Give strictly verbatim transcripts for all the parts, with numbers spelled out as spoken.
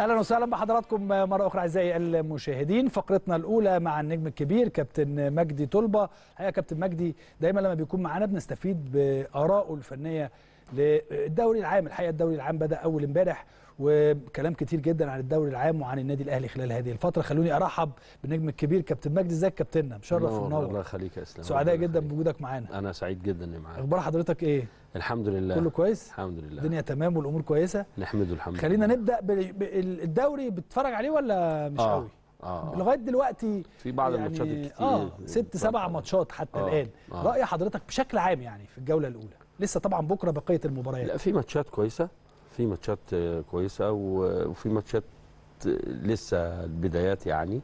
اهلا وسهلا بحضراتكم مره اخرى اعزائي المشاهدين. فقرتنا الاولى مع النجم الكبير كابتن مجدي طلبه. الحقيقه كابتن مجدي دايما لما بيكون معانا بنستفيد بارائه الفنيه للدوري العام. الحقيقه الدوري العام بدا اول امبارح وكلام كتير جدا عن الدوري العام وعن النادي الاهلي خلال هذه الفتره. خلوني ارحب بالنجم الكبير كابتن مجدي. ازيك كابتننا؟ مشرف ومنور. الله يخليك يا اسلام. سعداء جدا بوجودك معانا. انا سعيد جدا اني معاك. اخبار حضرتك ايه؟ الحمد لله كله كويس الحمد لله. الدنيا تمام والامور كويسه نحمده الحمد لله. خلينا نبدا بالدوري. بتتفرج عليه ولا مش آه. قوي؟ اه لغايه دلوقتي في بعض يعني الماتشات الكتير اه ست سبع ماتشات حتى آه. الان آه. راي حضرتك بشكل عام يعني في الجوله الاولى؟ لسه طبعا بكره بقيه المباريات. لا في ماتشات كويسه في ماتشات كويسه وفي ماتشات لسه البدايات يعني.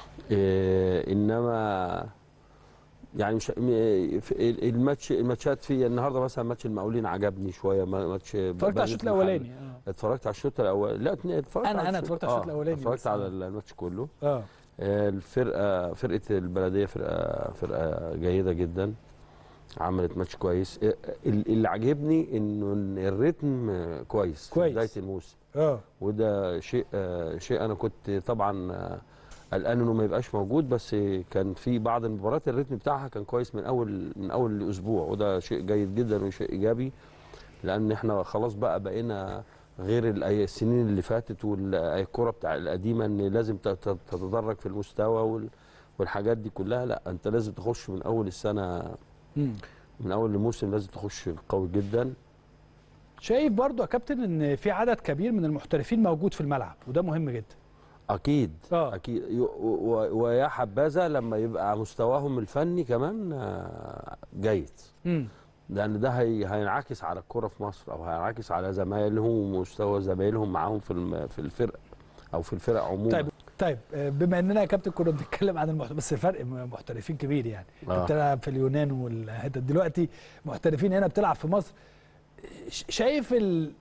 إيه انما يعني مش الماتش الماتشات في النهارده مثلا ماتش المقاولين عجبني شويه. ماتش اتفرجت على الشوط الاولاني. اه اتفرجت على الشوط الاول. لا اتفرجت انا على انا اتفرجت على الشوط الاولاني. اتفرجت على الماتش كله. اه الفرقه فرقه البلديه فرقه فرقه جيده جدا، عملت ماتش كويس. اللي عجبني انه الريتم كويس كويس في بدايه الموسم. اه وده شيء شيء انا كنت طبعا قلقان انه ما يبقاش موجود، بس كان في بعض المباريات الريتم بتاعها كان كويس من اول من اول اسبوع، وده شيء جيد جدا وشيء ايجابي، لان احنا خلاص بقى بقينا غير السنين اللي فاتت والكره بتاع القديمه ان لازم تتدرج في المستوى والحاجات دي كلها. لا انت لازم تخش من اول السنه مم. من اول الموسم لازم تخش قوي جدا. شايف برضو يا كابتن ان في عدد كبير من المحترفين موجود في الملعب وده مهم جدا. اكيد آه. اكيد ويا حبذا لما يبقى مستواهم الفني كمان جيد. امم لان ده هي هينعكس على الكره في مصر او هينعكس على زمايلهم ومستوى زمايلهم معاهم في في الفرق او في الفرق عموما. طيب طيب بما اننا يا كابتن كنا بنتكلم عن المحترف بس فرق محترفين كبير يعني. آه. بتلعب في اليونان والحتت دلوقتي محترفين هنا بتلعب في مصر. شايف ال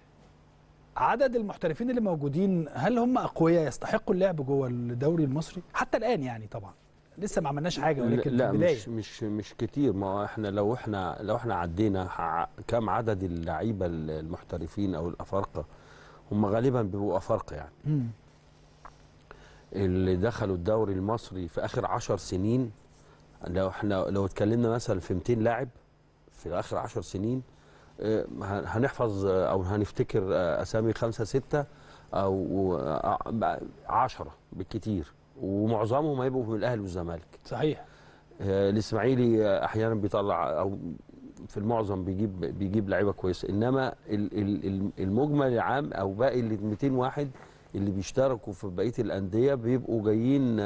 عدد المحترفين اللي موجودين هل هم اقوياء يستحقوا اللعب جوه الدوري المصري حتى الان؟ يعني طبعا لسه ما عملناش حاجه ولكن لا في البدايه مش مش مش كتير. ما احنا لو احنا لو احنا عدينا كم عدد اللعيبه المحترفين او الافارقه، هم غالبا بيبقوا افارقه يعني. مم. اللي دخلوا الدوري المصري في اخر عشر سنين، لو احنا لو اتكلمنا مثلا في مئتين لاعب في اخر عشر سنين، هنحفظ او هنفتكر اسامي خمسه سته او عشره بالكتير، ومعظمهم هيبقوا من الاهلي والزمالك. صحيح. الاسماعيلي احيانا بيطلع او في المعظم بيجيب بيجيب لعيبه كويسه، انما المجمل العام او باقي ال مئتين واحد اللي بيشتركوا في بقيه الانديه بيبقوا جايين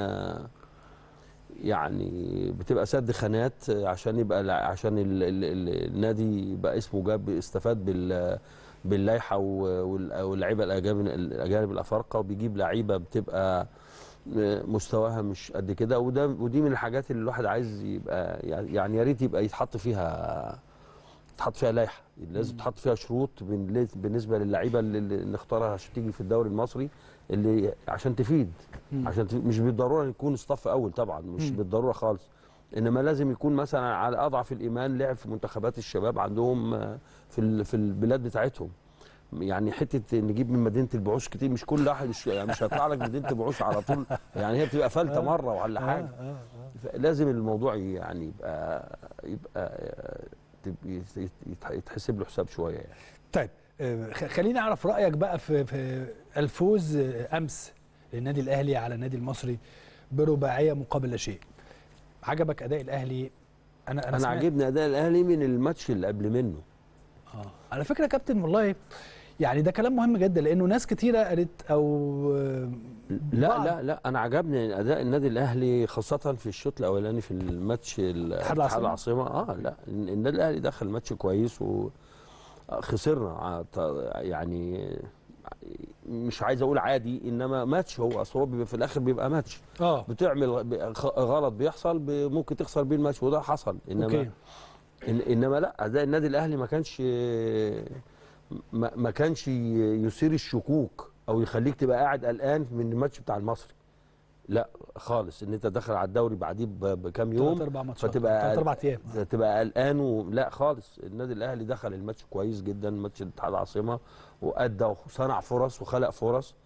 يعني بتبقى سد خانات عشان يبقى عشان ال ال ال النادي يبقى اسمه جاب استفاد بال باللائحه واللعيبه الاجانب الاجانب الافارقه، وبيجيب لعيبه بتبقى مستواها مش قد كده. وده ودي من الحاجات اللي الواحد عايز يبقى يعني يا ريت يبقى يتحط فيها يتحط فيها لائحه، لازم تحط فيها شروط بالنسبه للعيبه اللي نختارها عشان تيجي في الدوري المصري اللي عشان تفيد. مم. عشان تفيد. مش بالضروره يكون صف اول طبعا، مش مم. بالضروره خالص، انما لازم يكون مثلا على اضعف الايمان لعب في منتخبات الشباب عندهم في في البلاد بتاعتهم. يعني حته نجيب من مدينه البعوث كتير، مش كل واحد يعني مش هيطلع لك مدينه البعوث على طول، يعني هي بتبقى فلته مره ولا حاجه. لازم الموضوع يعني يبقى يبقى يتحسب له حساب شويه يعني. طيب خليني اعرف رايك بقى في, في الفوز امس للنادي الاهلي على النادي المصري برباعيه مقابل لا شيء. عجبك اداء الاهلي؟ انا انا, أنا عجبني اداء الاهلي من الماتش اللي قبل منه. اه على فكره يا كابتن والله يعني ده كلام مهم جدا، لانه ناس كتيره قالت او لا لا لا انا عجبني اداء النادي الاهلي خاصه في الشوط الاولاني في الماتش اتحاد العاصمه. اه لا النادي الاهلي دخل ماتش كويس وخسرنا يعني، مش عايز اقول عادي، انما ماتش هو اصل هو بيبقى في الاخر بيبقى ماتش. اه بتعمل غلط بيحصل ممكن تخسر بيه الماتش وده حصل. انما أوكي. إن انما لا اداء النادي الاهلي ما كانش ما, ما كانش يثير الشكوك او يخليك تبقى قاعد قلقان من الماتش بتاع المصري. لا خالص، ان انت داخل على الدوري بعديه بكام يوم ثلاث اربع ماتشات فتبقى ثلاث اربع ايام تبقى قلقان و... لا خالص. النادي الاهلي دخل الماتش كويس جدا، ماتش الاتحاد العاصمه، وادى وصنع فرص وخلق فرص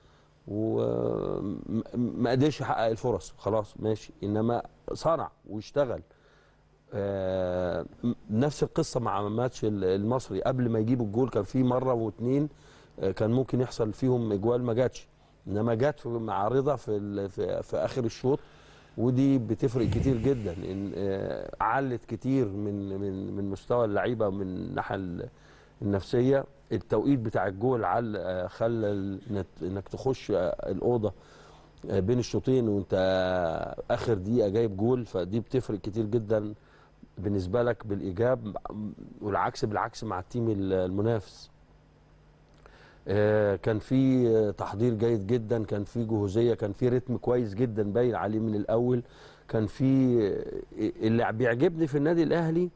وما قدرش يحقق الفرص، خلاص ماشي، انما صنع واشتغل. آه نفس القصه مع ماتش المصري، قبل ما يجيبوا الجول كان في مره واثنين آه كان ممكن يحصل فيهم اجوال ما جاتش، انما جت مع رضا في في, في اخر الشوط، ودي بتفرق كتير جدا. إن آه علت كتير من من من مستوى اللعيبه من الناحيه النفسيه. التوقيت بتاع الجول عل آه خلى انك تخش آه الاوضه آه بين الشوطين وانت آه اخر دقيقه جايب جول، فدي بتفرق كتير جدا بالنسبه لك بالايجاب، والعكس بالعكس مع التيم المنافس. كان في تحضير جيد جدا، كان في جهوزيه، كان في رتم كويس جدا باين عليه من الاول. كان في اللي بيعجبني في النادي الاهلي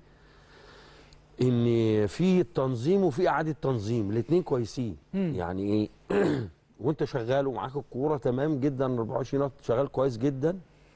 ان في تنظيم وفي اعاده تنظيم، الاثنين كويسين. مم. يعني ايه وانت شغال ومعاك الكوره تمام جدا أربعة وعشرين شغال كويس جدا،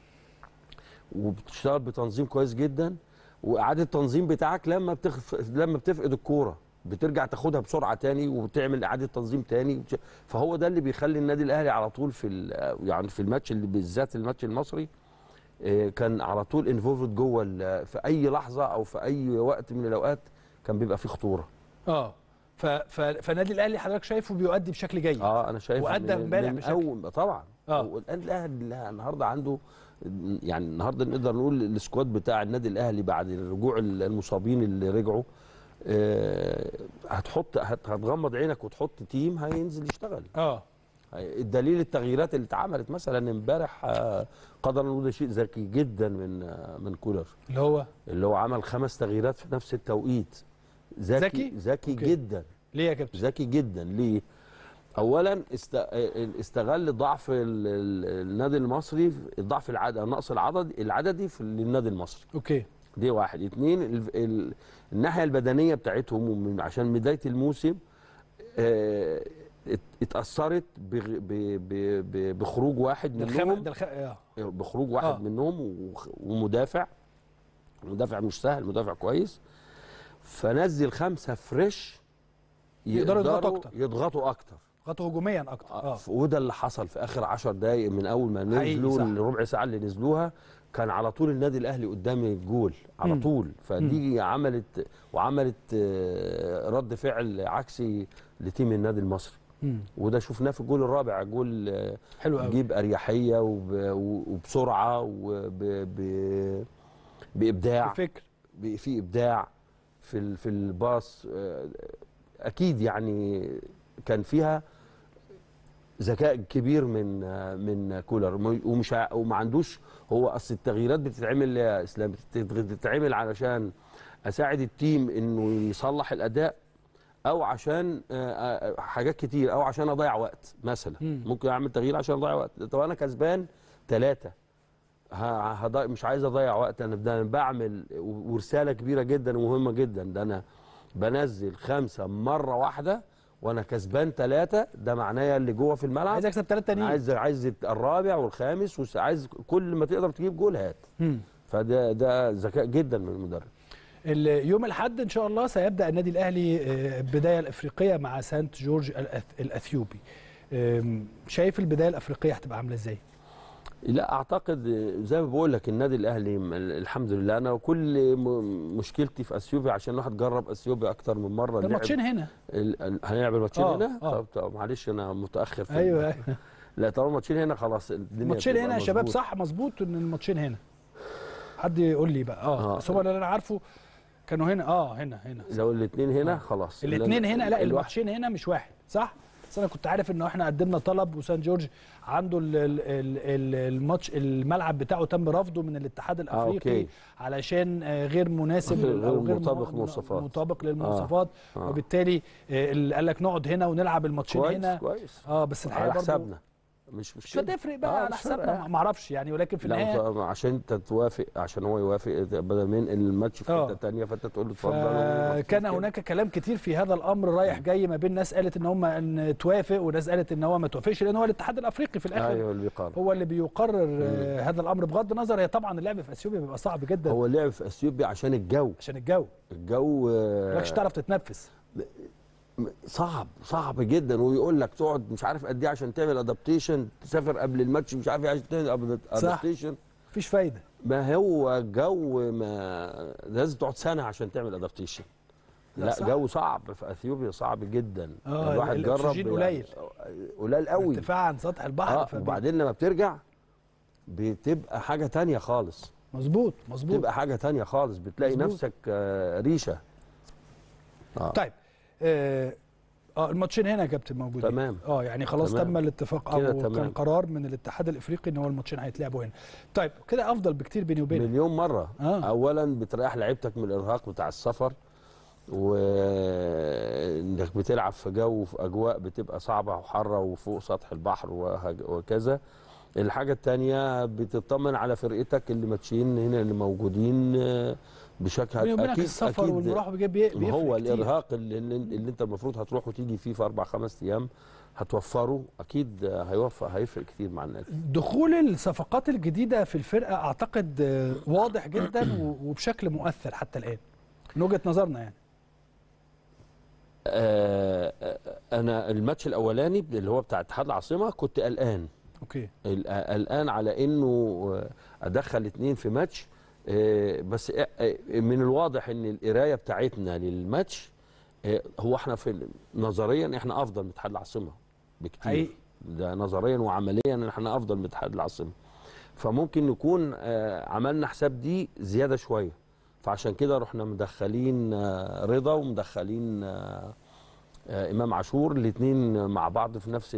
وبتشتغل بتنظيم كويس جدا، واعاده التنظيم بتاعك لما بتخف... لما بتفقد الكوره بترجع تاخدها بسرعه تاني وبتعمل اعاده تنظيم تاني. فهو ده اللي بيخلي النادي الاهلي على طول في يعني في الماتش اللي بالذات الماتش المصري كان على طول انفولفد جوه في اي لحظه او في اي وقت من الاوقات كان بيبقى فيه خطوره. اه ف... ف... فالنادي الاهلي حضرتك شايفه بيؤدي بشكل جيد. اه انا شايف وادى امبارح بشكل طبعا. اه النادي الاهلي النهارده عنده، يعني النهارده نقدر نقول السكواد بتاع النادي الاهلي بعد رجوع المصابين اللي رجعوا، أه هتحط هتغمض عينك وتحط تيم هينزل يشتغل. اه الدليل التغييرات اللي اتعملت مثلا امبارح آه قدرا نقول ده شيء ذكي جدا من آه من كولر، اللي هو اللي هو عمل خمس تغييرات في نفس التوقيت. ذكي ذكي جدا. ليه يا كابتن؟ ذكي جدا. ليه؟ اولا استغل ضعف النادي المصري، الضعف العددي النقص العددي العددي في النادي المصري. اوكي دي واحد. اتنين ال ال الناحيه البدنيه بتاعتهم عشان بدايه الموسم اه اتاثرت بخروج واحد منهم، ده الخ... آه. بخروج واحد آه. منهم ومدافع مدافع مش سهل، مدافع كويس، فنزل خمسه فريش يقدروا يضغطوا اكتر يضغطوا اكتر يضغطوا هجوميا اكتر. اه وده اللي حصل في اخر عشر دقائق من اول ما نزلوا الربع ساعه اللي نزلوها، كان على طول النادي الاهلي قدام الجول على طول. فدي م. عملت وعملت رد فعل عكسي لتيم النادي المصري. م. وده شفناه في الجول الرابع، جول حلو قوي، جيب اريحيه وبسرعه وبابداع، بفكر، في ابداع في في الباص. اكيد يعني كان فيها ذكاء كبير من من كولر، ومش وما عندوش هو اصل التغييرات بتتعمل يا اسلام، بتتعمل علشان اساعد التيم انه يصلح الاداء، او عشان حاجات كتير، او عشان اضيع وقت مثلا. م. ممكن اعمل تغيير عشان اضيع وقت. طب انا كسبان ثلاثه مش عايز اضيع وقت، انا ده بعمل ورساله كبيره جدا ومهمه جدا، ده انا بنزل خمسه مره واحده وانا كسبان ثلاثه، ده معناه اللي جوه في الملعب عايز اكسب ثلاثه تانيين، عايز عايز الرابع والخامس، وعايز كل ما تقدر تجيب جول هات. م. فده ده ذكاء جدا من المدرب. اليوم الاحد ان شاء الله سيبدا النادي الاهلي البدايه الافريقيه مع سانت جورج الاثيوبي. شايف البدايه الافريقيه هتبقى عامله ازاي؟ لا اعتقد زي ما بقول لك النادي الاهلي الحمد لله، انا كل مشكلتي في اثيوبيا عشان الواحد جرب اثيوبيا اكتر من مره. الماتشين هنا هنلعب الماتشين آه هنا. آه. طب معلش انا متاخر في ايوه ايوه لا طالما الماتشين هنا خلاص الدنيا الماتشين هنا يا شباب. صح مظبوط ان الماتشين هنا. حد يقول لي بقى اه, آه. بس هو اللي انا عارفه كانوا هنا اه هنا هنا لو الاثنين هنا آه. خلاص الاثنين هنا. لا الماتشين هنا مش واحد صح. بس انا كنت عارف انه احنا قدمنا طلب وسان جورج عنده الماتش الملعب بتاعه تم رفضه من الاتحاد الافريقي آه، علشان غير مناسب او غير مطابق للمواصفات مطابق للمواصفات آه، آه. وبالتالي قال لك نقعد هنا ونلعب الماتشين كويس هنا كويس اه بس الحقيقه برضه حسابنا مش مش هتفرق بقى آه على حسابنا ما اعرفش يعني، ولكن في النهايه عشان انت توافق، عشان هو يوافق بدل من الماتش في حته ثانيه فانت تقول له اتفضل. كان هناك كلام كتير في هذا الامر رايح جاي ما بين ناس قالت ان هم ان توافق وناس قالت ان هو ما توافقش، لان هو الاتحاد الافريقي في الاخر ايوه اللي بيقرر، هو اللي بيقرر مم. هذا الامر. بغض النظر هي طبعا اللعب في اثيوبيا بيبقى صعب جدا. هو اللعب في اثيوبيا عشان الجو عشان الجو الجو مالكش تعرف تتنفس. صعب صعب جدا، ويقول لك تقعد مش عارف قد ايه عشان تعمل ادابتيشن، تسافر قبل الماتش مش عارف ايه عشان تعمل ادابتيشن. مفيش فايده. ما هو جو، ما لازم تقعد سنه عشان تعمل ادابتيشن. لا, لا صح. جو صعب في اثيوبيا، صعب جدا. اه الواحد جرب الاكسجين قليل، يعني قليل قوي، ارتفاع عن سطح البحر. اه وبعدين لما بترجع بتبقى حاجه تانية خالص. مظبوط مظبوط، بتبقى حاجه تانية خالص، بتلاقي مزبوط. نفسك آه ريشه. آه. طيب اه اه الماتشين هنا يا كابتن موجودين. تمام. اه يعني خلاص تمام. تم الاتفاق او تمام. كان قرار من الاتحاد الافريقي ان هو الماتشين هيتلعبوا هنا. طيب كده افضل بكتير بيني وبينك مليون مره. آه. اولا بتريح لعيبتك من الارهاق بتاع السفر، وانك بتلعب في جو في اجواء بتبقى صعبه وحاره وفوق سطح البحر وكذا. الحاجه الثانيه بتطمن على فرقتك اللي ماتشين هنا اللي موجودين بشكل اكيد السفر اكيد والمروح بيفرق هو كتير. الارهاق اللي, اللي انت المفروض هتروح وتيجي فيه في اربع خمس ايام هتوفره، اكيد هيوفر هيفرق كتير مع النادي. دخول الصفقات الجديده في الفرقه اعتقد واضح جدا وبشكل مؤثر حتى الان من وجهه نظرنا يعني. آه انا الماتش الاولاني اللي هو بتاع اتحاد العاصمه كنت قلقان. اوكي. قلقان على انه ادخل اتنين في ماتش، بس من الواضح ان القرايه بتاعتنا للماتش هو احنا في نظريا احنا افضل من اتحاد العاصمه بكتير. حقيقي. ده نظريا وعمليا احنا افضل من اتحاد العاصمه. فممكن نكون عملنا حساب دي زياده شويه، فعشان كده رحنا مدخلين رضا ومدخلين امام عاشور الاثنين مع بعض في نفس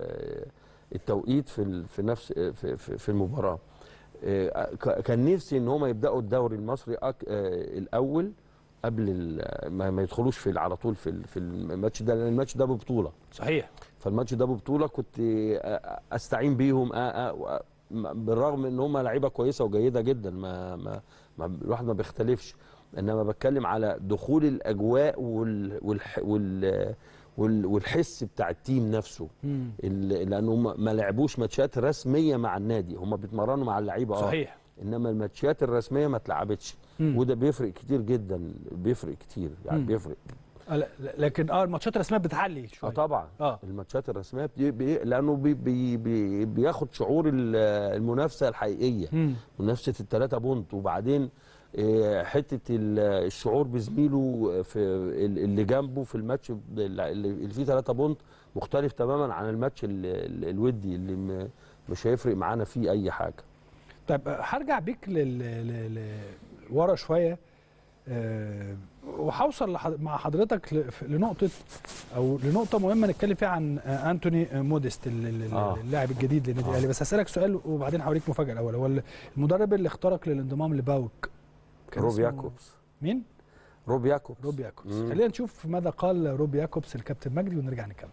التوقيت في في نفس في في المباراه. كان نفسي ان هم يبداوا الدوري المصري الاول قبل ما يدخلوش في على طول في في الماتش ده، لان الماتش ده ببطوله. صحيح. فالماتش ده ببطوله كنت استعين بيهم بالرغم ان هم لعيبه كويسه وجيده جدا، ما ما, ما الواحد ما بيختلفش، انما بتكلم على دخول الاجواء وال وال وال والحس بتاع التيم نفسه، لانهم ما لعبوش ماتشات رسميه مع النادي، هم بيتمرنوا مع اللعيبه. اه صحيح. انما الماتشات الرسميه ما اتلعبتش، وده بيفرق كتير جدا، بيفرق كتير يعني. مم. بيفرق. لكن اه الماتشات الرسميه بتعلي شويه. اه طبعا. اه الماتشات الرسميه بي بي لانه بي بي بي بياخد شعور المنافسه الحقيقيه، مم. منافسه الثلاثه بونت، وبعدين حته الشعور بزميله في اللي جنبه في الماتش اللي فيه ثلاثة بونت مختلف تماما عن الماتش الودي اللي مش هيفرق معانا فيه اي حاجه. طيب هرجع بيك لل ورا شويه أه وهوصل مع حضرتك لنقطه او لنقطه مهمه نتكلم فيها عن انتوني موديست اللاعب الجديد للنادي الاهلي. بس هسالك سؤال وبعدين هوريك مفاجاه. الاول هو المدرب اللي اختارك للانضمام لباوك روب ياكوبس. مين؟ روب ياكوبس. روب ياكوبس. خلينا نشوف ماذا قال روب ياكوبس الكابتن مجدي ونرجع نكمل.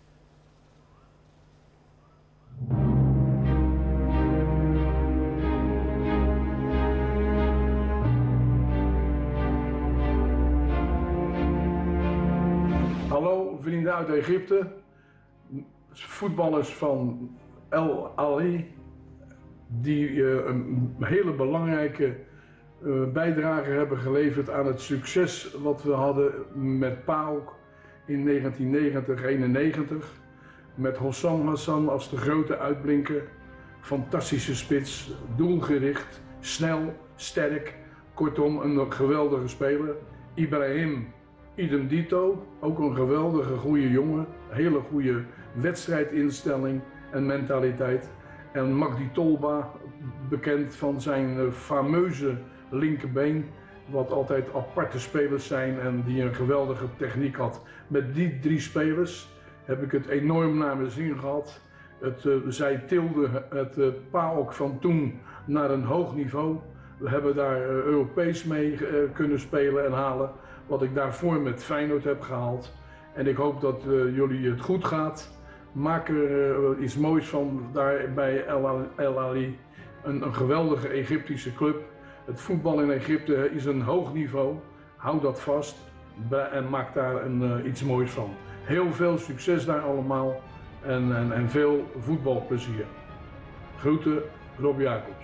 Hallo vrienden uit Egypte, voetballers van El Ali die uh, een hele belangrijke uh, bijdrage hebben geleverd aan het succes wat we hadden met PAOK in negentien negentig eenennegentig. Met Hossam Hassan als de grote uitblinker, fantastische spits, doelgericht, snel, sterk, kortom een geweldige speler. Ibrahim idem dito, ook een geweldige goede jongen, hele goede wedstrijdinstelling en mentaliteit. En Magdi Tolba, bekend van zijn fameuze linkerbeen, wat altijd aparte spelers zijn en die een geweldige techniek had. Met die drie spelers heb ik het enorm naar mijn zin gehad. Het, uh, zij tilden het uh, PAOK van toen naar een hoog niveau. We hebben daar uh, Europees mee uh, kunnen spelen en halen. Wat ik daarvoor met Feyenoord heb gehaald. En ik hoop dat uh, jullie het goed gaat. Maak er uh, iets moois van daar bij El Ali. Een, een geweldige Egyptische club. Het voetbal in Egypte is een hoog niveau. Hou dat vast en maak daar een, uh, iets moois van. Heel veel succes daar allemaal. En, en, en veel voetbalplezier. Groeten, Rob Jacobs.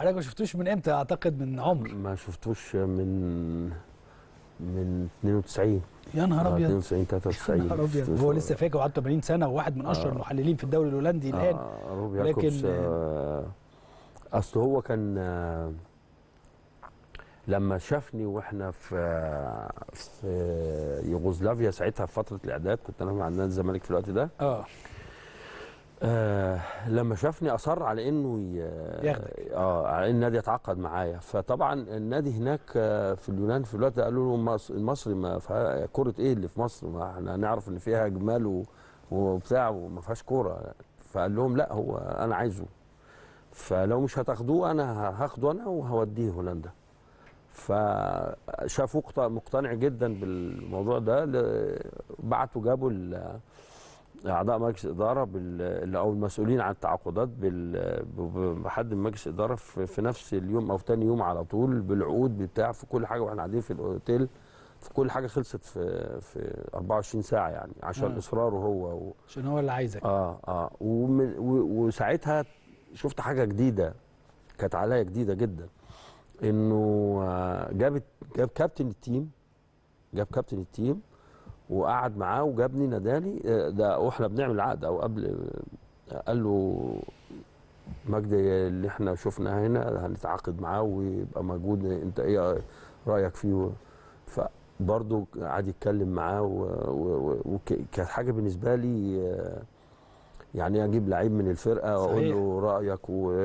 حضرتك ما شفتوش من امتى؟ اعتقد من عمر. ما شفتوش من من اتنين وتسعين. يا نهار ابيض. اتنين وتسعين تلاتة وتسعين. يا نهار ابيض. هو لسه فاكر وعنده ثمانين سنه وواحد من اشهر المحللين في الدوري الهولندي الان. آه روب ياكوبس. لكن آه اصل هو كان آه لما شافني واحنا في في يوغوسلافيا ساعتها في فتره الاعداد، كنت انا مع نادي الزمالك في الوقت ده. اه آه لما شافني اصر على انه ياخدك. اه على ان النادي يتعاقد معايا. فطبعا النادي هناك آه في اليونان في الوقت ده قالوا له مصر المصري ما فيها كره، ايه اللي في مصر؟ ما احنا نعرف ان فيها جمال وبتاع وما فيهاش كوره. فقال لهم لا، هو انا عايزه، فلو مش هتاخدوه انا هاخده انا وهوديه هولندا. فشافوه مقتنع جدا بالموضوع ده، بعتوا جابوا اعضاء مجلس اداره او المسؤولين عن التعاقدات بحد من مجلس اداره في نفس اليوم او ثاني يوم على طول بالعقود بتاع في كل حاجه، واحنا قاعدين في الاوتيل في كل حاجه خلصت في في أربعة وعشرين ساعه يعني عشان آه. اصراره هو و... عشان هو اللي عايزك. اه اه ومن وساعتها شفت حاجه جديده كانت عليا جديده جدا، انه جاب جاب كابتن التيم جاب كابتن التيم وقعد معاه وجابني ناداني ده واحنا بنعمل عقد او قبل. قال له مجدي اللي احنا شفناه هنا هنتعاقد معاه ويبقى موجود، انت ايه رايك فيه؟ فبرضه قعد يتكلم معاه وكانت حاجه بالنسبه لي يعني اجيب لعيب من الفرقه واقول له رايك،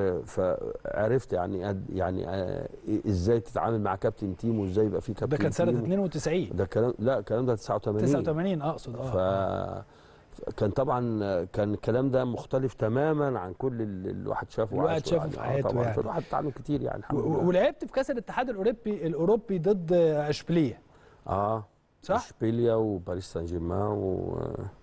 فعرفت يعني يعني ازاي تتعامل مع كابتن تيم وازاي يبقى في كابتن. ده كان سنه اتنين وتسعين. ده كلام لا الكلام ده تسعة وتمانين. تسعة وتمانين اقصد. اه ف كان طبعا كان الكلام ده مختلف تماما عن كل اللي الواحد شافه الواحد شافه في حياته. طبعا يعني الواحد اتعلم كتير يعني الحمد لله. ولعبت في كاس الاتحاد الاوروبي الاوروبي ضد اشبيليه. اه صح؟ اشبيليه وباريس سان جيرمان و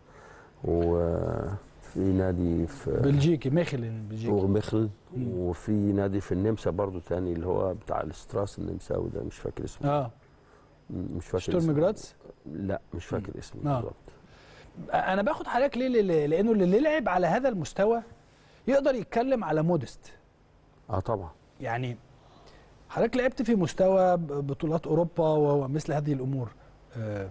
و في نادي في بلجيكي ميخلن بلجيكي وميخل، وفي نادي في النمسا برضو تاني اللي هو بتاع الاستراس النمساوي ده مش فاكر اسمه. اه مش فاكر شتورم جراتس. لا مش فاكر اسمه آه. بالظبط. انا باخد حضرتك ليه؟ لانه اللي لعب على هذا المستوى يقدر يتكلم على مودست. اه طبعا. يعني حضرتك لعبت في مستوى بطولات اوروبا ومثل هذه الامور، آه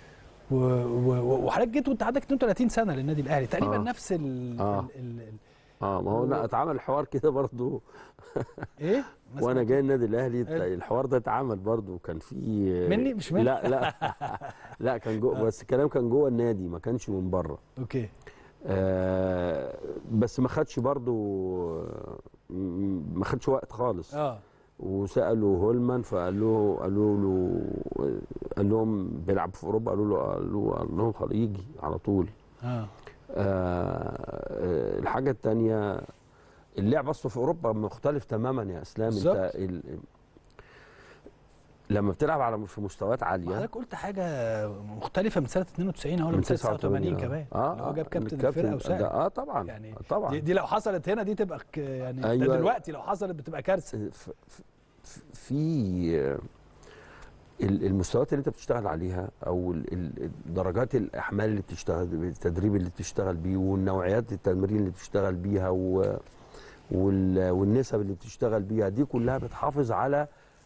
وحضرتك جيت وانت عندك اتنين وتلاتين سنه للنادي الاهلي تقريبا. آه. نفس ال اه ال ال اه ما هو لا اتعمل حوار كده برضه. ايه وانا جاي النادي الاهلي الحوار ده اتعمل برضه، كان في مني مش مني. لا لا لا كان جوه آه. بس الكلام كان جوه النادي ما كانش من بره. اوكي. آه بس ما خدش برضه ما خدش وقت خالص. اه وسالوا هولمان فقال له قالوا له قال لهم بيلعب في اوروبا، قالوا له قالوا قال لهم خلاص يجي على طول. اه, آه الحاجه الثانيه اللعب اصله في اوروبا مختلف تماما يا اسلام. بالزبط. انت ال... لما بتلعب على في مستويات عاليه. حضرتك قلت حاجه مختلفه من سنه اتنين وتسعين او من تسعة وتمانين كمان. اه اللي هو جاب كابتن الفرقه وساعد. اه طبعا يعني طبعا دي, دي لو حصلت هنا دي تبقى يعني أيوة. ده دلوقتي لو حصلت بتبقى كارثه. في المستويات اللي انت بتشتغل عليها او درجات الاحمال اللي بتشتغل التدريب اللي بتشتغل بيه والنوعيات التمرين اللي بتشتغل بيها والنسب اللي بتشتغل بيها دي كلها بتحافظ على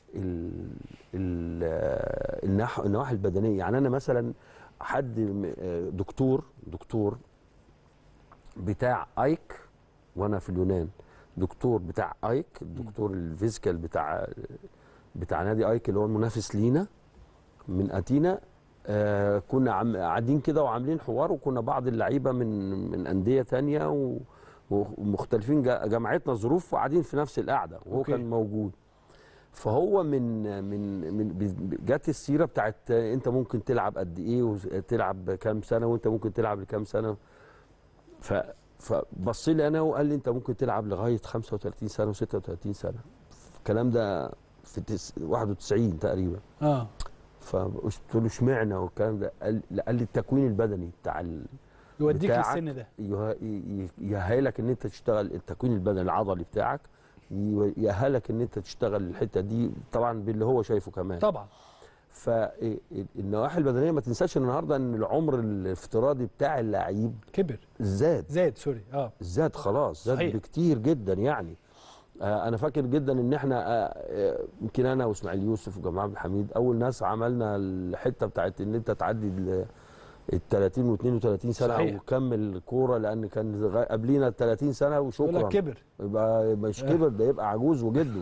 النواحي البدنيه. يعني انا مثلا حد دكتور دكتور بتاع ايك وانا في اليونان، دكتور بتاع ايك الدكتور الفيزيكال بتاع بتاع نادي ايك اللي هو المنافس لينا من اتينا. آه كنا عم قاعدين كده وعاملين حوار، وكنا بعض اللعيبه من من انديه ثانيه ومختلفين، جمعتنا ظروف وقاعدين في نفس القعده وهو أوكي. كان موجود. فهو من من من جت السيره بتاعت انت ممكن تلعب قد ايه وتلعب كام سنه وانت ممكن تلعب لكام سنه. ف فبص لي انا وقال لي انت ممكن تلعب لغايه خمسة وتلاتين سنه وستة وتلاتين سنه. الكلام ده في واحد وتسعين تقريبا. اه فقلت له اشمعنى والكلام ده؟ قال قال لي التكوين البدني بتاع يوديك للسن ده، يأهلك ان انت تشتغل التكوين البدني العضلي بتاعك، يأهلك ان انت تشتغل الحته دي طبعا باللي هو شايفه كمان طبعا. فالنواحي البدنيه ما تنساش النهارده ان العمر الافتراضي بتاع اللعيب كبر، زاد زاد سوري اه زاد خلاص، زاد صحيح. بكتير جدا يعني. انا فاكر جدا ان احنا يمكن انا واسماعيل يوسف وجمال عبد الحميد اول ناس عملنا الحته بتاعت ان انت تعدي ال ثلاثين واثنين وثلاثين سنه صحيح. وكمل كوره، لان كان قبلينا ثلاثين سنه وشكرا كبر، يبقى مش كبر، ده يبقى عجوز وجده.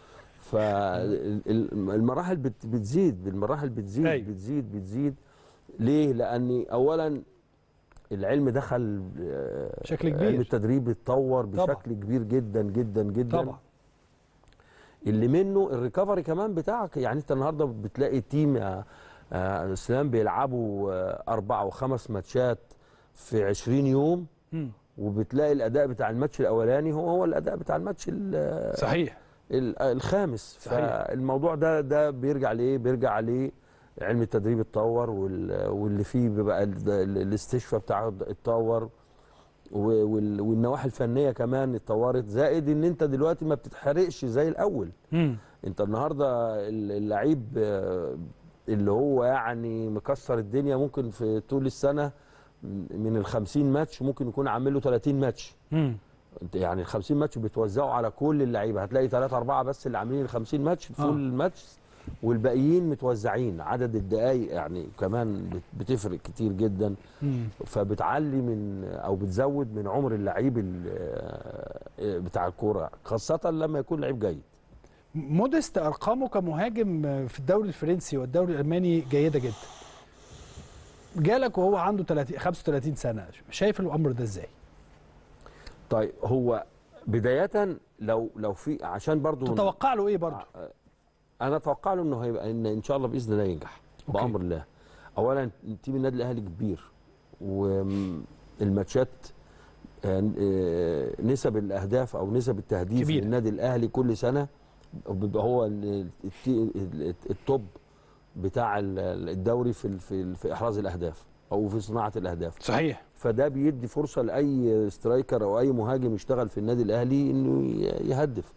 فالمراحل بتزيد، بالمراحل بتزيد أيوه. بتزيد بتزيد ليه؟ لان اولا العلم دخل بشكل كبير، علم التدريب اتطور بشكل طبعا. كبير جدا جدا جدا طبعا، اللي منه الريكفري كمان بتاعك. يعني انت النهارده بتلاقي تيم يا اسلام بيلعبوا اربع وخمس ماتشات في عشرين يوم، م. وبتلاقي الاداء بتاع الماتش الاولاني هو هو الاداء بتاع الماتش صحيح الخامس. صحيح. فالموضوع ده ده بيرجع لايه؟ بيرجع ليه علم التدريب اتطور، واللي فيه بيبقى الاستشفاء بتاعه اتطور، والنواحي الفنيه كمان اتطورت، زائد ان انت دلوقتي ما بتتحرقش زي الاول. م. انت النهارده اللعيب اللي هو يعني مكسر الدنيا ممكن في طول السنه من ال خمسين ماتش ممكن يكون عامل له ثلاثين ماتش. م. يعني ال خمسين ماتش بتوزعوا على كل اللعيبه، هتلاقي ثلاثة أربعة بس اللي عاملين ال خمسين ماتش فول آه. ماتش، والباقيين متوزعين. عدد الدقائق يعني كمان بتفرق كتير جدا، مم. فبتعلي من او بتزود من عمر اللعيب بتاع الكوره، خاصه لما يكون لعيب جيد. موديست ارقامه كمهاجم في الدوري الفرنسي والدوري الالماني جيده جدا. جالك وهو عنده خمسة وثلاثين سنه، شايف الامر ده ازاي؟ طيب هو بدايه لو لو في عشان برضو تتوقع له ايه برضو؟ انا اتوقع له انه هيبقى ان ان شاء الله باذن الله ينجح بامر الله. اولا تيم النادي الاهلي كبير، والماتشات نسب الاهداف او نسب التهديف للنادي الاهلي كل سنه بيبقى هو التوب بتاع الدوري في في في احراز الاهداف او في صناعه الاهداف. صحيح. فده بيدي فرصه لاي سترايكر او اي مهاجم يشتغل في النادي الاهلي انه يهدف.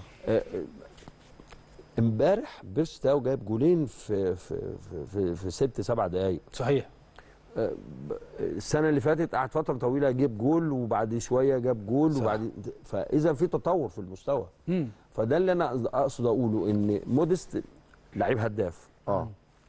امبارح بيرس تاو جايب جولين في في في في ست سبع دقائق. صحيح. السنه اللي فاتت قعد فتره طويله يجيب جول وبعد شويه جاب جول وبعد، فاذا في تطور في المستوى. مم. فده اللي انا اقصد اقوله، ان موديست لعيب هداف اه,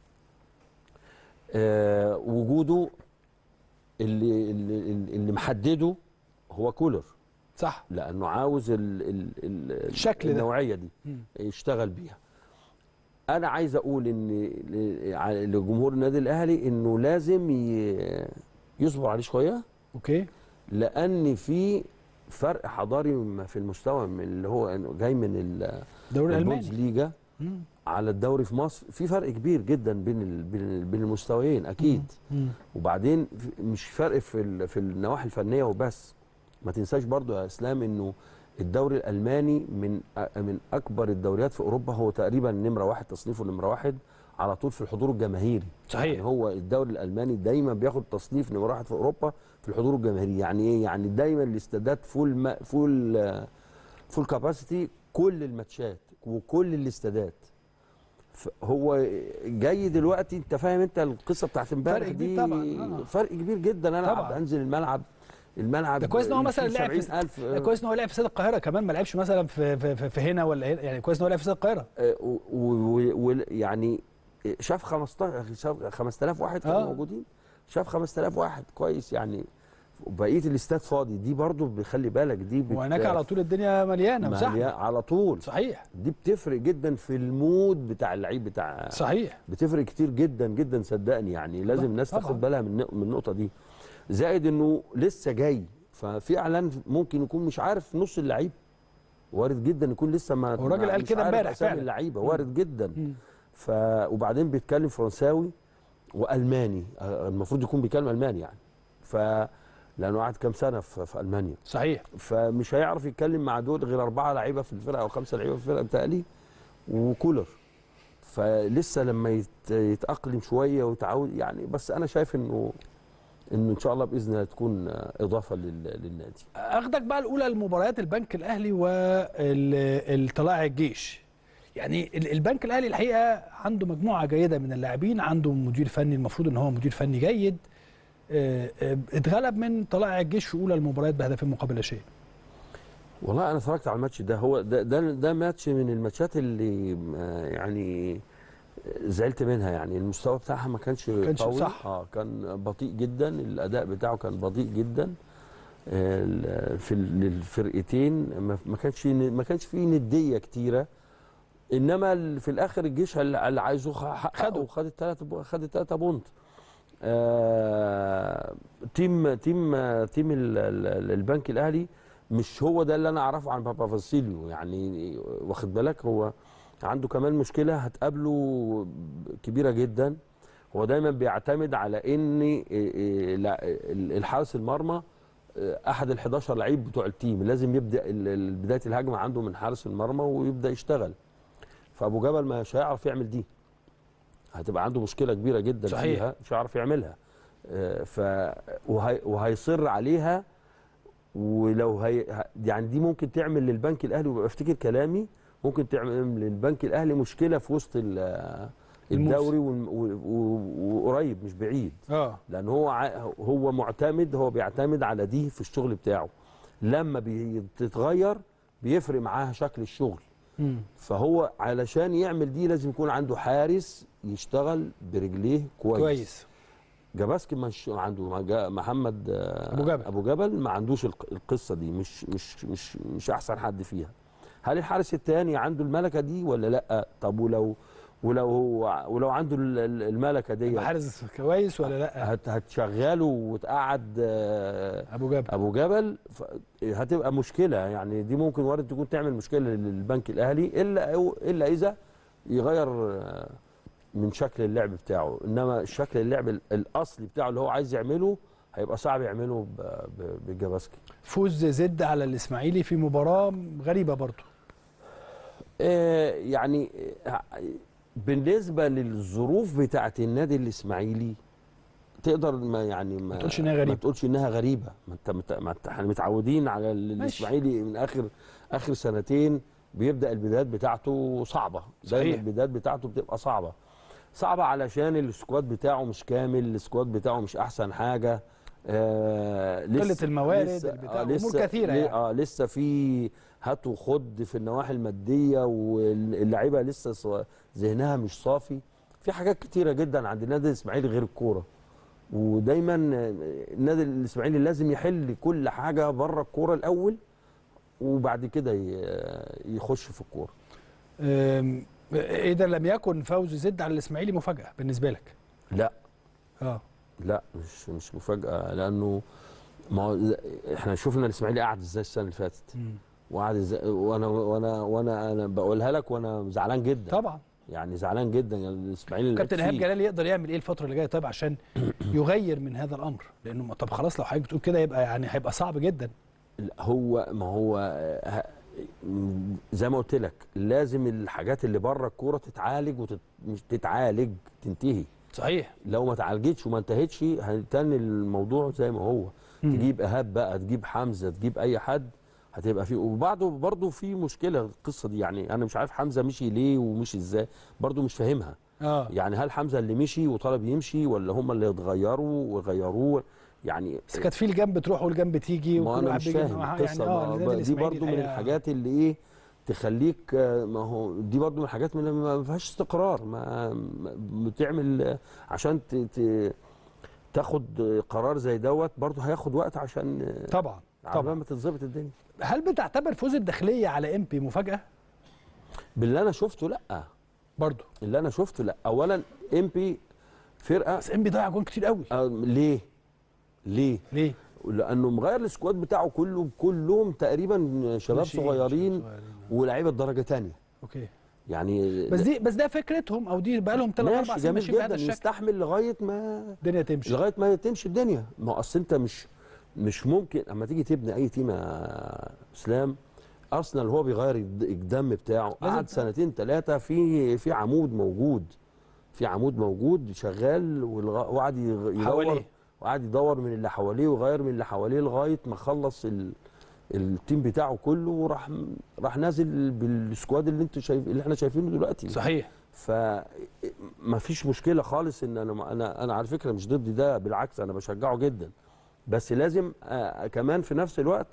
آه وجوده اللي اللي اللي محدده هو كولر. صح. لانه عاوز ال ال ال الشكل النوعيه دي مم. يشتغل بيها. انا عايز اقول ان لجمهور النادي الاهلي انه لازم يصبر عليه شويه. اوكي. لان في فرق حضاري في المستوى من اللي هو جاي من الدوري الالماني ليجا مم. على الدوري في مصر، في فرق كبير جدا بين بين المستويين اكيد. مم. وبعدين مش فرق في في النواحي الفنيه وبس. ما تنساش برضو يا اسلام انه الدوري الالماني من من اكبر الدوريات في اوروبا، هو تقريبا نمره واحد، تصنيفه نمره واحد على طول في الحضور الجماهيري. صحيح. يعني هو الدوري الالماني دايما بياخد تصنيف نمره واحد في اوروبا في الحضور الجماهيري. يعني ايه؟ يعني دايما الاستادات فول ما فول فول كاباسيتي كل الماتشات وكل الاستادات. هو جاي دلوقتي، انت فاهم انت القصه بتاعت امبارح دي؟ طبعا. آه. فرق كبير جدا. انا انزل الملعب الملعب ده كويس ان هو مثلا لعب في كويس ان هو لعب في استاد القاهره كمان، ما لعبش مثلا في في, في هنا ولا هنا. يعني كويس ان هو لعب في استاد القاهره. ويعني شاف خمستاشر خمسة آلاف واحد كانوا آه. موجودين، شاف خمسة آلاف واحد كويس يعني. بقيه الاستاد فاضي، دي برضو بيخلي بالك دي بت... وهناك على طول الدنيا مليانه وزحمه على طول. صحيح. دي بتفرق جدا في المود بتاع اللعيب بتاع. صحيح. بتفرق كتير جدا جدا صدقني. يعني لازم الناس تاخد بالها من من النقطه دي. زائد انه لسه جاي، ففي اعلان ممكن يكون مش عارف نص اللعيبه، وارد جدا يكون لسه ما الراجل قال كده امبارح فعلا اللعيبه، وارد جدا. مم. ف وبعدين بيتكلم فرنساوي والماني، المفروض يكون بيتكلم الماني يعني. ف لانه قعد كام سنه في, في المانيا. صحيح. فمش هيعرف يتكلم مع دول غير اربعه لعيبه في الفرقه او خمسه لعيبه في الفرقه بتاعي وكولر. فلسه لما يتاقلم شويه ويتعود يعني. بس انا شايف انه انه ان شاء الله باذن الله تكون اضافه للنادي. اخدك بقى الاولى لمباريات البنك الاهلي والطلائع الجيش. يعني البنك الاهلي الحقيقه عنده مجموعه جيده من اللاعبين، عنده مدير فني المفروض ان هو مدير فني جيد. اتغلب من طلائع الجيش في اولى المباريات بهدفين مقابل لا شيء. والله انا اتفرجت على الماتش ده. هو ده ده, ده ماتش من الماتشات اللي آه، يعني زعلت منها. يعني المستوى بتاعها ما كانش كانش قوي. صح. اه كان بطيء جدا، الاداء بتاعه كان بطيء جدا. آه، في الفرقتين ما ما كانش ما كانش فيه نديه كتيره. انما في الاخر الجيش اللي عايزه حققه وخد الثلاثه خد الثلاثه بونت. آه تيم تيم تيم ال- ال- البنك الاهلي مش هو ده اللي انا اعرفه عن بابا فاسيليو. يعني واخد بالك، هو عنده كمان مشكله هتقابله كبيره جدا. هو دايما بيعتمد على ان إيه إيه لا الحارس المرمى احد ال حداشر لعيب بتوع التيم لازم يبدا ال- بدايه الهجمه عنده من حارس المرمى ويبدا يشتغل. فابو جبل مش هيعرف يعمل دي، هتبقى عنده مشكله كبيره جدا صحيح. فيها، مش هيعرف يعملها. آه، ف وهي وهيصر عليها. ولو هي يعني دي ممكن تعمل للبنك الاهلي، وبفتكر كلامي ممكن تعمل للبنك الاهلي مشكله في وسط ال- الدوري والم- و- و- وقريب مش بعيد. اه لان هو ع- هو معتمد هو بيعتمد على دي في الشغل بتاعه. لما بتتغير بيفرق معاها شكل الشغل. مم. فهو علشان يعمل دي لازم يكون عنده حارس يشتغل برجليه كويس, كويس. جاباسكي مش عنده جا- محمد آه، أبو جبل. ابو جبل ما عندوش الق- القصه دي، مش مش مش مش احسن حد فيها. هل الحارس الثاني عنده الملكه دي ولا لا؟ طب ولو ولو هو ولو عنده ال- ال- الملكه دي يبقى حارس كويس ولا لا؟ هت هتشغله وتقعد آه، ابو جبل. ابو جبل ف- هتبقى مشكله. يعني دي ممكن وارد تكون تعمل مشكله للبنك الاهلي، الا الا اذا يغير آه، من شكل اللعب بتاعه. انما شكل اللعب ال- الاصلي بتاعه اللي هو عايز يعمله هيبقى صعب يعمله ب- ب- بالجباسكي. فوز زد على الاسماعيلي في مباراه غريبه برضو. آه، يعني آه، بالنسبه للظروف بتاعه النادي الاسماعيلي تقدر ما يعني ما, ما تقولش انها غريبه. ما تقولش انها غريبه. ما انت مت- ما انت- احنا متعودين على الاسماعيلي من اخر اخر سنتين بيبدا البدايات بتاعته صعبه. دايما صحيح. البدايات بتاعته بتبقى صعبه صعبه علشان السكواد بتاعه مش كامل، السكواد بتاعه مش احسن حاجه. آه قله الموارد لسه البتاع آه امور لسه كثيره ليه- يعني. اه لسه في هات وخد في النواحي الماديه، واللعيبه لسه ص- ذهنها مش صافي. في حاجات كتيره جدا عند النادي الاسماعيلي غير الكوره. ودايما النادي الاسماعيلي لازم يحل كل حاجه بره الكوره الاول وبعد كده ي- يخش في الكوره. أم، اذا لم يكن فوز زد على الاسماعيلي مفاجاه بالنسبه لك؟ لا اه لا مش مش مفاجاه، لانه ما هو احنا شفنا الاسماعيلي قعد ازاي السنه اللي فاتت، مم. وقعد ازاي. وانا وانا وانا انا بقولها لك وانا زعلان جدا. طبعا. يعني زعلان جدا. يعني الاسماعيلي اللي كابتن لعب ايهاب فيه. جلال يقدر يعمل ايه الفتره اللي جايه طيب عشان يغير من هذا الامر؟ لانه ما- طب خلاص لو حضرتك بتقول كده يبقى يعني هيبقى صعب جدا. لا، هو ما هو ه- زي ما قلت لك لازم الحاجات اللي بره الكوره تتعالج وتت... مش تتعالج تنتهي. صحيح. لو ما اتعالجتش وما انتهتش هيتني الموضوع زي ما هو. مم. تجيب ايهاب بقى، تجيب حمزه، تجيب اي حد هتبقى فيه. وبعده برضه في مشكله القصه دي. يعني انا مش عارف حمزه مشي ليه ومشي ازاي، برضه مش فاهمها. اه يعني هل حمزه اللي مشي وطلب يمشي ولا هم اللي اتغيروا وغيروه؟ يعني بس كانت في الجنب تروح والجنب تيجي ما وكل انا واحد مش بيجي فاهم معاه. القصه. يعني اه ما- النادي دي الاسماعيلي برضو من الحقيقة- الحاجات اللي ايه تخليك آه، ما هو دي برضو من الحاجات من ما فيهاش استقرار. ما ما- بتعمل آه، عشان ت- ت- تاخد قرار زي دوت برضو هياخد وقت عشان آه، طبعا على طبعا. ما تتظبط الدنيا. هل بتعتبر فوز الداخليه على ام بي مفاجاه؟ باللي انا شفته لا. برضه اللي انا شفته لا. اولا ام بي فرقه بس ام بي ضيع جول كتير قوي. آه، ليه؟ ليه؟ ليه؟ لانه مغير السكواد بتاعه كله، كلهم تقريبا شباب ناشئين، صغيرين شباب صغيرين. ولاعيبه درجه ثانيه. اوكي. يعني بس دي بس ده فكرتهم او دي بقى لهم ثلاث اربع ماشي سنين جميل ماشيين بهذا جدا، الشكل. يستحمل لغايه ما الدنيا تمشي. لغايه ما تمشي الدنيا. ما هو اصل انت مش مش ممكن اما تيجي تبني اي تيم يا اسلام. ارسنال هو بيغير الد- الدم بتاعه، لازم قعد ت- سنتين ثلاثه في في عمود موجود في عمود موجود شغال والغ- وقعد يغ- يدور حواليه. وقعد يدور من اللي حواليه ويغير من اللي حواليه لغايه ما خلص ال التيم بتاعه كله وراح راح نازل بالسكواد اللي انتوا شايف اللي احنا شايفينه دلوقتي. صحيح. فما فيش مشكله خالص ان انا انا انا على فكره مش ضد ده، بالعكس انا بشجعه جدا. بس لازم آه كمان في نفس الوقت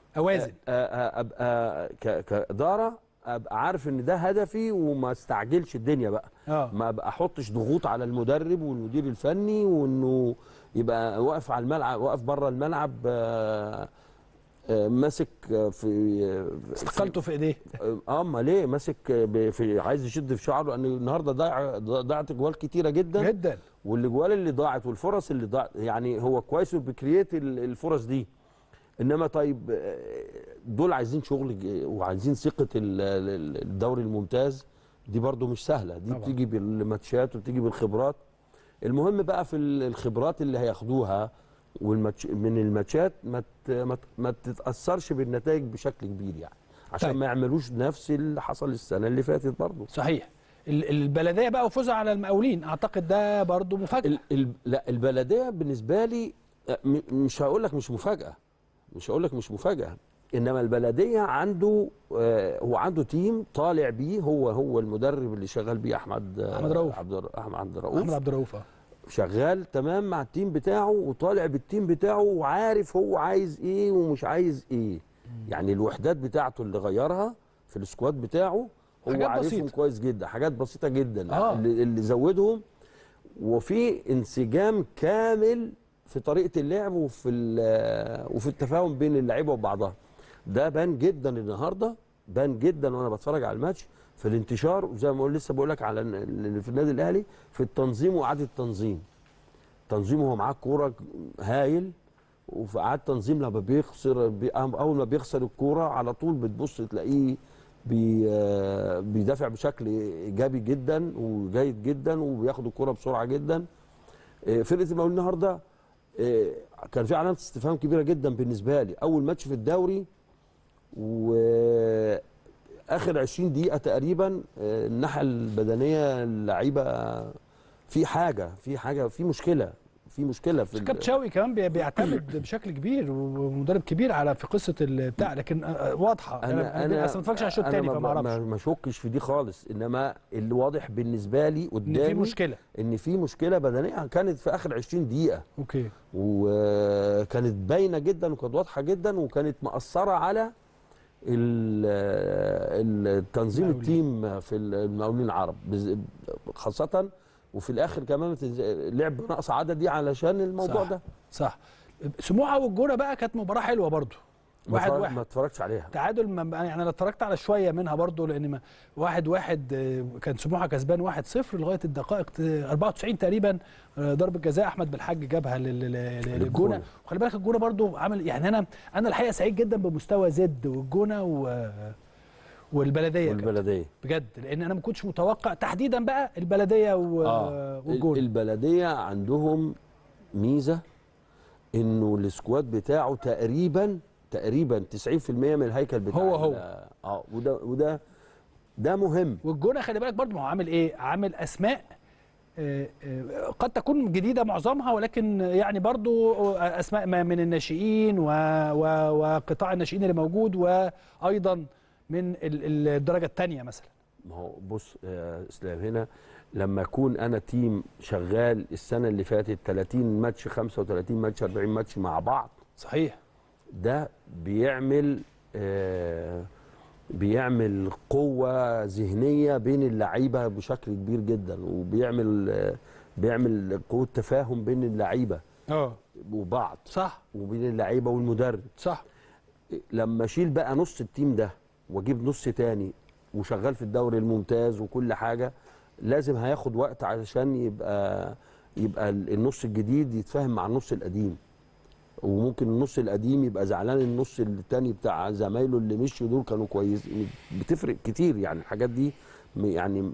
اوازن ابقى كاداره ابقى عارف ان ده هدفي وما استعجلش الدنيا بقى. اه ما ابقى احطش ضغوط على المدرب والمدير الفني وانه يبقى واقف على الملعب، واقف بره الملعب آه آه ماسك في استقالته في ايديه. اه امال ليه ماسك في عايز يشد في شعره، لان النهارده ضيع ضيعت اجوال كتيره جدا جدا، والاجوال اللي ضاعت والفرص اللي ضاعت، يعني هو كويس وبكرييت الفرص دي. انما طيب دول عايزين شغل وعايزين ثقه الدوري الممتاز، دي برضو مش سهله، دي طبعا بتيجي بالماتشات وبتيجي بالخبرات. المهم بقى في الخبرات اللي هياخدوها والماتش من الماتشات ما ما تتاثرش بالنتائج بشكل كبير، يعني عشان طيب. ما يعملوش نفس اللي حصل السنه اللي فاتت برضو. صحيح. البلديه بقى وفوزها على المقاولين اعتقد ده برضو مفاجاه. لا البلديه بالنسبه لي مش هقول لك مش مفاجاه، مش هقول لك مش مفاجاه، انما البلديه عنده آه هو عنده تيم طالع بيه، هو هو المدرب اللي شغال بيه احمد احمد رؤوف عبد احمد عبد الرؤوف احمد عبد الرؤوف شغال تمام مع التيم بتاعه وطالع بالتيم بتاعه وعارف هو عايز ايه ومش عايز ايه. يعني الوحدات بتاعته اللي غيرها في السكواد بتاعه هو عارفهم كويس جدا، حاجات بسيطه جدا آه. اللي, اللي زودهم، وفي انسجام كامل في طريقه اللعب وفي وفي التفاهم بين اللعيبه وبعضها. ده بان جدا النهارده، بان جدا وانا بتفرج على الماتش في الانتشار، وزي ما بقول لسه بقول لك على اللي في النادي الاهلي في التنظيم واعاده التنظيم. تنظيمه هو معاه الكوره هايل، وفي اعاده تنظيم لما بيخسر بي اول ما بيخسر الكوره على طول بتبص تلاقيه بي بيدافع بشكل ايجابي جدا وجيد جدا وبياخد الكوره بسرعه جدا. فرقه المقاولين النهارده كان في علامه استفهام كبيره جدا بالنسبه لي، اول ماتش في الدوري واخر عشرين دقيقه تقريبا الناحيه البدنيه اللعيبه في حاجه في حاجه في مشكله في مشكله في كابتن شوقي كمان بيعتمد بشكل كبير ومدرب كبير على في قصه البتاع، لكن واضحه انا انا اصلا ما اتفرجش على الشوط الثاني فما اعرفش، ما اشكش في دي خالص، انما اللي واضح بالنسبه لي قدامي ان في مشكله ان في مشكله بدنيه كانت في اخر عشرين دقيقه. اوكي. وكانت باينه جدا وكانت واضحه جدا وكانت مأثره على التنظيم التيم في المقاولين العرب خاصه، وفي الاخر كمان لعب نقص عددي علشان الموضوع صح ده. صح. سموحه والجونه بقى كانت مباراه حلوه برضو، واحد واحد ما اتفرجتش عليها تعادل، يعني انا اتفرجت على شويه منها برضو لان ما واحد واحد كان سموحه كسبان واحد صفر لغايه الدقائق أربعة وتسعين تقريبا، ضربه جزاء احمد بالحاج جابها للجونه. وخلي بالك الجونه برضو عامل، يعني انا انا الحقيقه سعيد جدا بمستوى زد والجونه و والبلديه والبلديه بجد، لان انا ما كنتش متوقع تحديدا بقى البلديه آه. والجونه. البلديه عندهم ميزه انه السكواد بتاعه تقريبا تقريبا تسعين في المية من الهيكل بتاعه هو هو اه وده وده ده مهم. والجونه خلي بالك برضه ما هو عامل ايه؟ عامل اسماء آه آه قد تكون جديده معظمها، ولكن يعني برضه اسماء من الناشئين وقطاع الناشئين اللي موجود، وايضا من الدرجه الثانيه مثلا. ما هو بص يا اسلام، هنا لما اكون انا تيم شغال السنه اللي فاتت ثلاثين ماتش خمسة وثلاثين ماتش أربعين ماتش مع بعض، صحيح، ده بيعمل آه بيعمل قوه ذهنيه بين اللعيبه بشكل كبير جدا، وبيعمل آه بيعمل قوه تفاهم بين اللعيبه اه وبعض، صح، وبين اللعيبه والمدرب، صح. لما اشيل بقى نص التيم ده واجيب نص تاني وشغال في الدوري الممتاز وكل حاجه، لازم هياخد وقت علشان يبقى يبقى النص الجديد يتفاهم مع النص القديم، وممكن النص القديم يبقى زعلان النص الثاني بتاع زمايله اللي مشوا دول كانوا كويسين. بتفرق كتير يعني الحاجات دي، يعني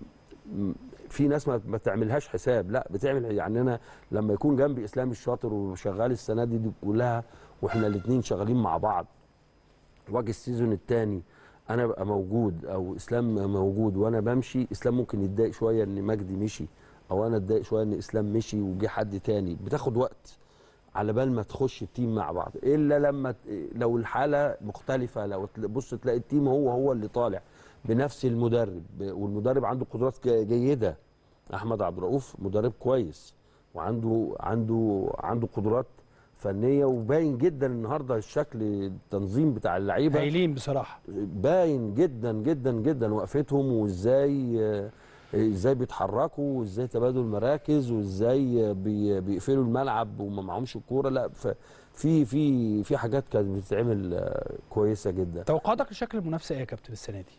في ناس ما بتعملهاش حساب، لا بتعمل. يعني انا لما يكون جنبي اسلام الشاطر وشغال السنه دي, دي كلها واحنا الاثنين شغالين مع بعض، واجي السيزون الثاني انا ابقى موجود او اسلام موجود وانا بمشي، اسلام ممكن يتضايق شويه ان مجدي مشي، او انا اتضايق شويه ان اسلام مشي وجه حد تاني، بتاخد وقت على بال ما تخش التيم مع بعض، الا لما لو الحاله مختلفه، لو بص تلاقي التيم هو هو اللي طالع بنفس المدرب، والمدرب عنده قدرات جيده. احمد عبد الرؤوف مدرب كويس وعنده عنده عنده قدرات فنيه، وباين جدا النهارده الشكل التنظيم بتاع اللعيبه هايلين بصراحه، باين جدا جدا جدا وقفتهم، وازاي ازاي بيتحركوا، وازاي تبادل مراكز، وازاي بي بيقفلوا الملعب وما معهمش الكوره. لا في في في حاجات كانت بتتعمل كويسه جدا. توقعاتك لشكل المنافسه ايه يا كابتن السنه دي؟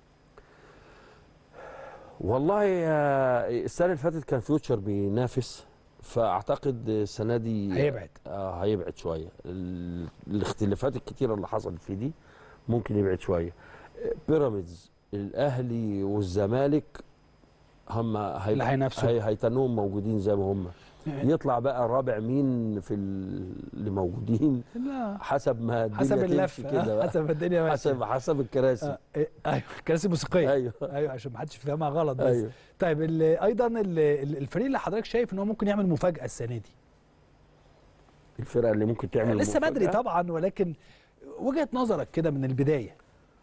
والله السنه اللي فاتت كان فيوتشر بينافس، فاعتقد السنه دي هيبعد آه هيبعد شويه. الاختلافات الكتيره اللي حصلت في دي ممكن يبعد شويه. بيراميدز، الاهلي والزمالك هم اللي هينافسوا، هي هيتنوهم موجودين زي ما هم. يطلع بقى الرابع مين في اللي موجودين؟ لا حسب ما الدنيا حسب تمشي كده بقى، حسب الدنيا ماشيه، حسب حسب الكراسي. آه إيه ايوه الكراسي الموسيقيه، ايوه ايوه عشان ما حدش يفهمها غلط بس. أيوه. طيب ال ايضا ال الفريق اللي حضرتك شايف ان هو ممكن يعمل مفاجاه السنه دي؟ الفرقه اللي ممكن تعمل لسه مفاجأة؟ بدري طبعا، ولكن وجهه نظرك كده من البدايه.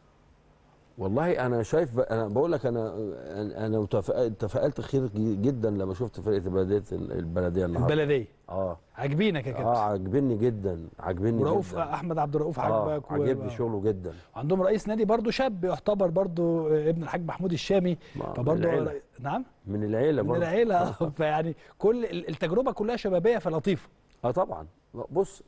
والله انا شايف، انا بقول لك انا انا تفائلت خير جدا لما شفت فرقه البلديه البلديه النهارده. البلديه اه عاجبينك يا كابتن؟ اه عاجبني جدا، عاجبني ورؤوف جدا. احمد عبد الرؤوف عاجبك؟ اه عاجبني شغله جدا. عندهم رئيس نادي برضو شاب يعتبر برضو ابن الحاج محمود الشامي، فبرضو رأي... نعم من العيله برضو، من العيله. فيعني كل التجربه كلها شبابيه فلطيفه. اه طبعا. بص،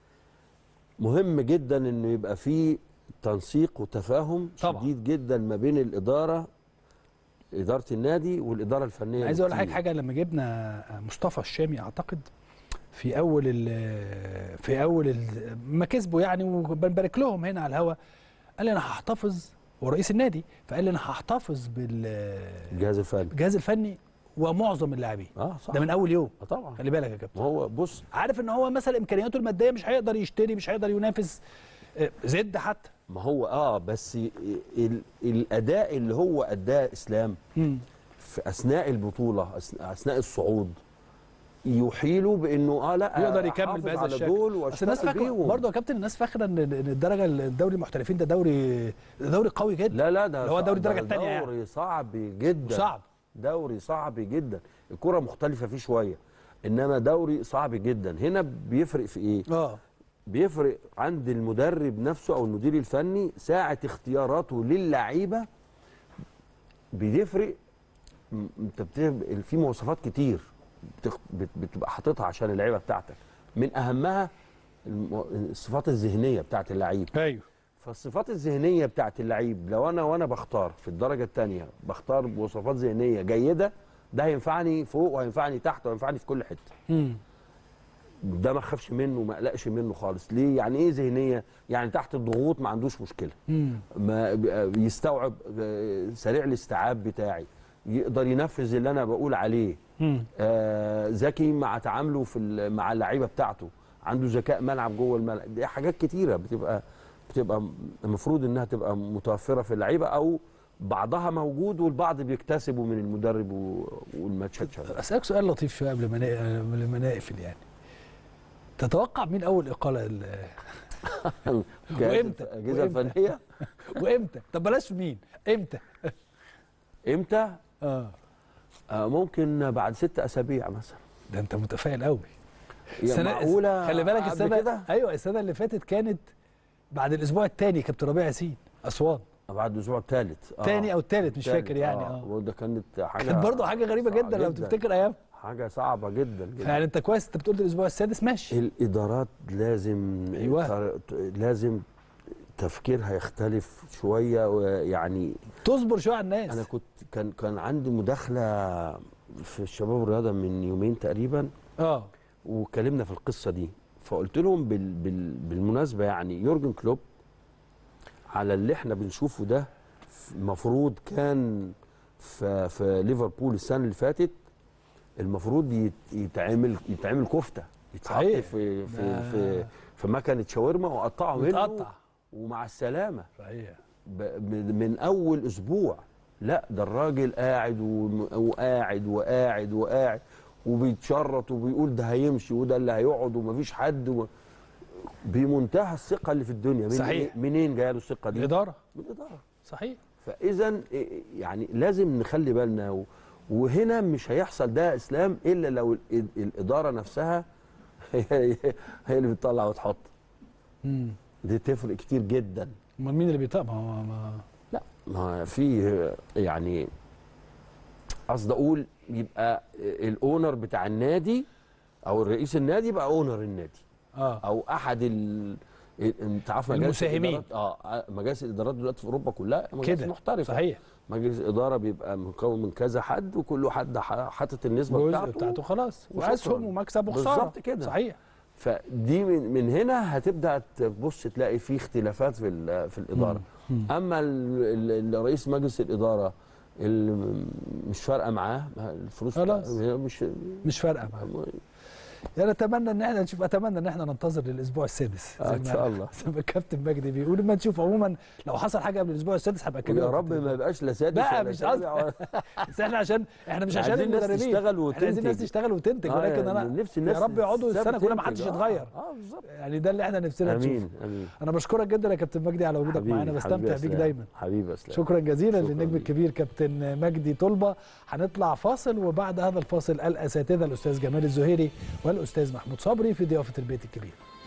مهم جدا انه يبقى في تنسيق وتفاهم طبعا شديد جدا ما بين الاداره، اداره النادي والاداره الفنيه. عايز اقول لحضرتك حاجه، لما جبنا مصطفى الشامي اعتقد في اول ال في اول ال ما كسبوا يعني، وبنبارك لهم هنا على الهوا، قال لي انا هحتفظ، ورئيس النادي فقال لي انا هحتفظ بالجهاز الفني الجهاز الفني ومعظم اللاعبين. اه صح، ده من اول يوم. اه طبعا. خلي بالك يا كابتن، هو بص عارف ان هو مثلا امكانياته الماديه مش هيقدر يشتري، مش هيقدر ينافس زد حتى. ما هو اه بس ال الاداء اللي هو اداه اسلام م. في اثناء البطوله، اثناء الصعود، يحيله بانه اه لا يقدر يكمل بهذا الشكل. بس الناس فاكره برضه يا كابتن، الناس فاكره ان الدرجه الدوري المحترفين ده دوري دوري قوي جدا. لا لا ده هو دوري الدرجه الثانيه، دوري يعني صعب جدا، صعب، دوري صعب جدا. الكره مختلفه فيه شويه، انما دوري صعب جدا. هنا بيفرق في ايه؟ اه بيفرق عند المدرب نفسه او المدير الفني ساعه اختياراته للعيبه. بيفرق، انت في مواصفات كتير بتبقى حاططها عشان اللعيبه بتاعتك، من اهمها الصفات الذهنيه بتاعت اللعيب. ايوه، فالصفات الذهنيه بتاعت اللعيب لو انا وانا بختار في الدرجه الثانيه بختار بوصفات ذهنيه جيده، ده هينفعني فوق وهينفعني تحت وهينفعني في كل حته. امم ده ما اخافش منه وما اقلقش منه خالص. ليه؟ يعني ايه ذهنيه؟ يعني تحت الضغوط ما عندوش مشكله، امم ما يستوعب، سريع الاستيعاب بتاعي، يقدر ينفذ اللي انا بقول عليه، آه ذكي مع تعامله في مع اللعيبه بتاعته، عنده ذكاء ملعب جوه الملعب. دي حاجات كتيره بتبقى بتبقى المفروض انها تبقى متوفره في اللعيبه، او بعضها موجود والبعض بيكتسبه من المدرب والماتشات شغاله. اسالك سؤال لطيف شويه قبل ما نقفل، يعني تتوقع مين اول اقاله وامتى؟ الاجهزه الفنيه وامتى؟ طب بلاش مين، امتى؟ امتى؟ اه آه ممكن بعد ست اسابيع مثلا. ده انت متفائل قوي. السنه معقوله؟ خلي بالك السنه كده؟ ايوه السنه اللي فاتت كانت بعد الاسبوع الثاني كابتن ربيع ياسين اسوان، بعد الاسبوع الثالث الثاني آه. او الثالث مش فاكر يعني. اه وده كانت حاجه كانت برضه حاجه غريبه جدا, جدا لو تفتكر ايام، حاجه صعبه جدا جدا. يعني انت كويس انت بتقول الاسبوع السادس ماشي. الادارات لازم ايوه لازم تفكيرها يختلف شويه، ويعني تصبر شويه على الناس. انا كنت كان كان عندي مداخله في الشباب والرياضه من يومين تقريبا، اه واتكلمنا في القصه دي، فقلت لهم بال بال بالمناسبه يعني يورجن كلوب على اللي احنا بنشوفه ده المفروض كان في في ليفربول السنه اللي فاتت المفروض يتعمل يتعمل كفته، يتحط في في في في مكنه شاورما وقطعه منه ومع السلامه. صحيح. من اول اسبوع. لا ده الراجل قاعد وقاعد وقاعد وقاعد وبيتشرط وبيقول ده هيمشي وده اللي هيقعد ومفيش حد و... بمنتهى الثقه اللي في الدنيا. من صحيح. منين جايه له الثقه دي؟ الاداره. من الاداره. صحيح. فاذا يعني لازم نخلي بالنا و... وهنا مش هيحصل ده اسلام الا لو الاداره نفسها هي هي اللي بتطلع وتحط. امم دي تفرق كتير جدا. امال مين اللي بيطلع؟ ما ما لا ما في يعني قصدي اقول يبقى الاونر بتاع النادي او الرئيس النادي يبقى اونر النادي. اه او احد ال انت عارف مجالس المساهمين. الادارات اه مجالس الادارات دلوقتي في اوروبا كلها مجالس كده محترفه. صحيح. مجلس اداره بيبقى مكون من كذا حد وكل حد حاطط النسبه جزء بتاعته بتاعته خلاص، وشكراً. واسهم ومكسب وخساره. بالظبط كده. صحيح. فدي من, من هنا هتبدا تبص تلاقي في اختلافات في في الاداره. مم. مم. اما ال- ال- رئيس مجلس الاداره اللي مش فارقه معاه الفلوس خلاص. مش مش فارقه معاه. يعني اتمنى ان احنا نشوف، اتمنى ان احنا ننتظر للاسبوع السادس آه ان شاء الله. زي ما الكابتن مجدي بيقول. ما نشوف عموما لو حصل حاجه قبل الاسبوع السادس هبقى اكلمك. يا رب ما يبقاش لا سادس لا ولا مش سابع قصدي بس احنا عشان احنا مش عشان عايزين الناس المدربين تشتغل وتنتج. احنا عايزين الناس تشتغل وتنتج آه ولكن يعني انا نفسي الناس يا رب يقعدوا تساب السنه كلها ما تنتج. حدش آه. يتغير. اه بالظبط. يعني ده اللي احنا نفسنا نشوفه. امين امين. انا بشكرك جدا يا كابتن مجدي على وجودك معانا، بستمتع بيك دايما. حبيبي اسلام. شكرا جزيلا شكراً للنجم ليك. الكبير كابتن مجدي طلبه. هنطلع فاصل وبعد هذا الفاصل الاساتذه الاستاذ جمال الزهيري والاستاذ محمود صبري في ضيافه البيت الكبير.